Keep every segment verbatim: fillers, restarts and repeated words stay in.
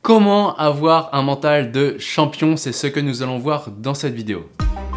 Comment avoir un mental de champion? C'est ce que nous allons voir dans cette vidéo.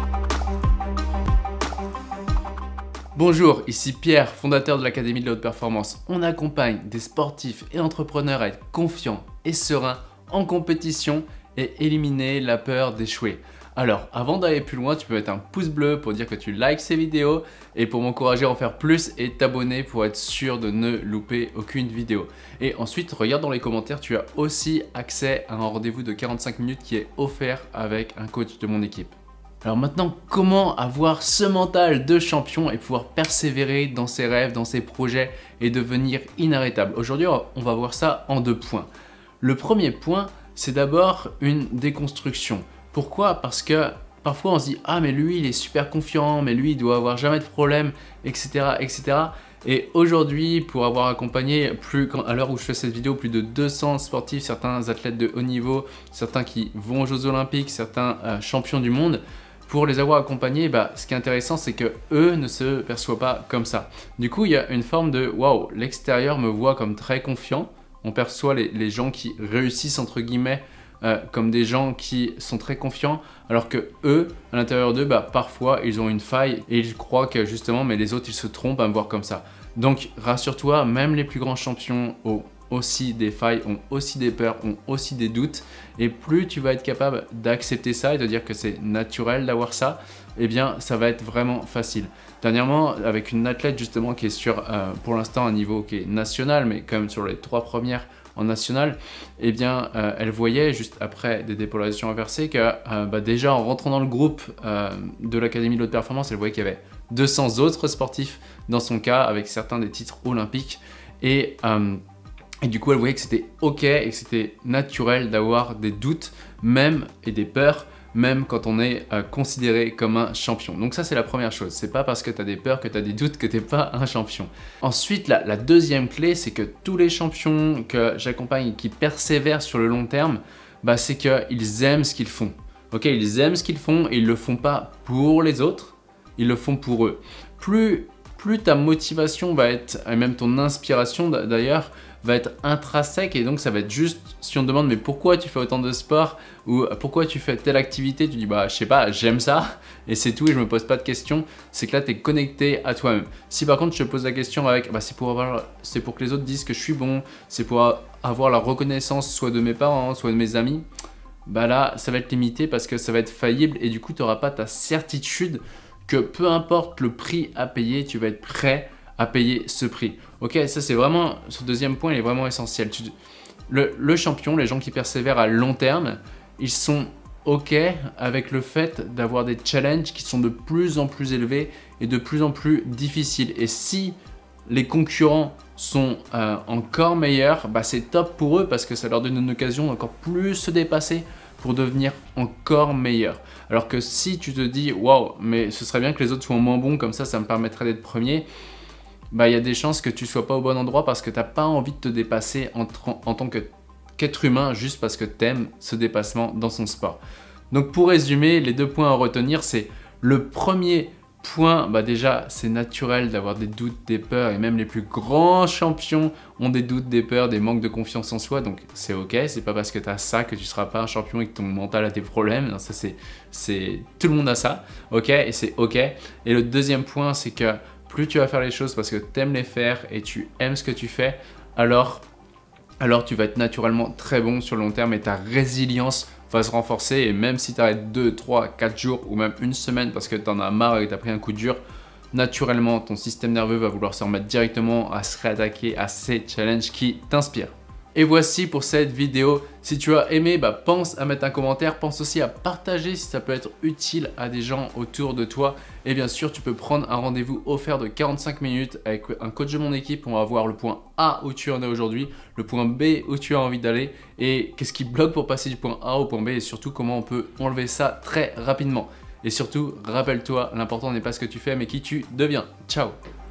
Bonjour, ici Pierre, fondateur de l'Académie de la Haute Performance. On accompagne des sportifs et entrepreneurs à être confiants et sereins en compétition et éliminer la peur d'échouer. Alors, avant d'aller plus loin, tu peux mettre un pouce bleu pour dire que tu likes ces vidéos et pour m'encourager à en faire plus et t'abonner pour être sûr de ne louper aucune vidéo. Et ensuite, regarde dans les commentaires, tu as aussi accès à un rendez-vous de quarante-cinq minutes qui est offert avec un coach de mon équipe. Alors maintenant, comment avoir ce mental de champion et pouvoir persévérer dans ses rêves, dans ses projets et devenir inarrêtable? Aujourd'hui, on va voir ça en deux points. Le premier point, c'est d'abord une déconstruction. Pourquoi? Parce que parfois on se dit « Ah mais lui il est super confiant, mais lui il doit avoir jamais de problème, et cetera et cetera » Et aujourd'hui, pour avoir accompagné, plus à l'heure où je fais cette vidéo, plus de deux cents sportifs, certains athlètes de haut niveau, certains qui vont aux Jeux Olympiques, certains euh, champions du monde, pour les avoir accompagnés, bah, ce qui est intéressant, c'est que eux ne se perçoivent pas comme ça. Du coup, il y a une forme de « Waouh, l'extérieur me voit comme très confiant ». On perçoit les, les gens qui réussissent entre guillemets Euh, comme des gens qui sont très confiants, alors que eux, à l'intérieur d'eux, bah, parfois ils ont une faille et ils croient que justement, mais les autres ils se trompent à me voir comme ça. Donc rassure-toi, même les plus grands champions ont aussi des failles, ont aussi des peurs, ont aussi des doutes, et plus tu vas être capable d'accepter ça et de dire que c'est naturel d'avoir ça, eh bien ça va être vraiment facile. Dernièrement, avec une athlète justement qui est sur, euh, pour l'instant, un niveau qui est national, mais quand même sur les trois premières en national, eh bien, euh, elle voyait juste après des dépolarisations inversées que euh, bah, déjà en rentrant dans le groupe euh, de l'Académie de l'Haute Performance, elle voyait qu'il y avait deux cents autres sportifs dans son cas, avec certains des titres olympiques, et, euh, et du coup elle voyait que c'était ok et que c'était naturel d'avoir des doutes même et des peurs, même quand on est euh, considéré comme un champion. Donc ça c'est la première chose, c'est pas parce que tu as des peurs, que tu as des doutes que tu n'es pas un champion. Ensuite, la, la deuxième clé, c'est que tous les champions que j'accompagne qui persévèrent sur le long terme, bah, c'est qu'ils aiment ce qu'ils font. Ok, ils aiment ce qu'ils font et ils le font pas pour les autres, ils le font pour eux. Plus, plus ta motivation va être, et même ton inspiration d'ailleurs, va être intrinsèque, et donc ça va être juste, si on te demande mais pourquoi tu fais autant de sport ou pourquoi tu fais telle activité, tu dis bah je sais pas, j'aime ça et c'est tout et je me pose pas de questions, c'est que là tu es connecté à toi-même. Si par contre je te pose la question avec bah c'est pour avoir, c'est pour que les autres disent que je suis bon, c'est pour avoir la reconnaissance soit de mes parents, soit de mes amis, bah là ça va être limité parce que ça va être faillible et du coup tu n'auras pas ta certitude que peu importe le prix à payer, tu vas être prêt à payer ce prix. Ok, ça c'est vraiment, ce deuxième point il est vraiment essentiel. Tu, le, le champion, les gens qui persévèrent à long terme, ils sont ok avec le fait d'avoir des challenges qui sont de plus en plus élevés et de plus en plus difficiles. Et si les concurrents sont euh, encore meilleurs, bah c'est top pour eux parce que ça leur donne une occasion d'encore plus se dépasser pour devenir encore meilleur. Alors que si tu te dis waouh, mais ce serait bien que les autres soient moins bons, comme ça ça me permettrait d'être premier, bah, il y a des chances que tu ne sois pas au bon endroit parce que tu n'as pas envie de te dépasser en, en tant qu'être humain juste parce que tu aimes ce dépassement dans son sport. Donc pour résumer, les deux points à retenir, c'est le premier point, bah déjà c'est naturel d'avoir des doutes, des peurs, et même les plus grands champions ont des doutes, des peurs, des manques de confiance en soi, donc c'est ok, c'est pas parce que tu as ça que tu ne seras pas un champion et que ton mental a des problèmes, non, ça c'est, c'est, tout le monde a ça, ok, et c'est ok. Et le deuxième point, c'est que plus tu vas faire les choses parce que tu aimes les faire et tu aimes ce que tu fais, alors, alors tu vas être naturellement très bon sur le long terme et ta résilience va se renforcer. Et même si tu arrêtes deux, trois, quatre jours ou même une semaine parce que tu en as marre et que tu as pris un coup dur, naturellement ton système nerveux va vouloir se remettre directement à se réattaquer à ces challenges qui t'inspirent. Et voici pour cette vidéo. Si tu as aimé, bah pense à mettre un commentaire, pense aussi à partager si ça peut être utile à des gens autour de toi. Et bien sûr, tu peux prendre un rendez-vous offert de quarante-cinq minutes avec un coach de mon équipe. On va voir le point A où tu en es aujourd'hui, le point B où tu as envie d'aller et qu'est-ce qui bloque pour passer du point A au point B et surtout comment on peut enlever ça très rapidement. Et surtout, rappelle-toi, l'important n'est pas ce que tu fais mais qui tu deviens. Ciao!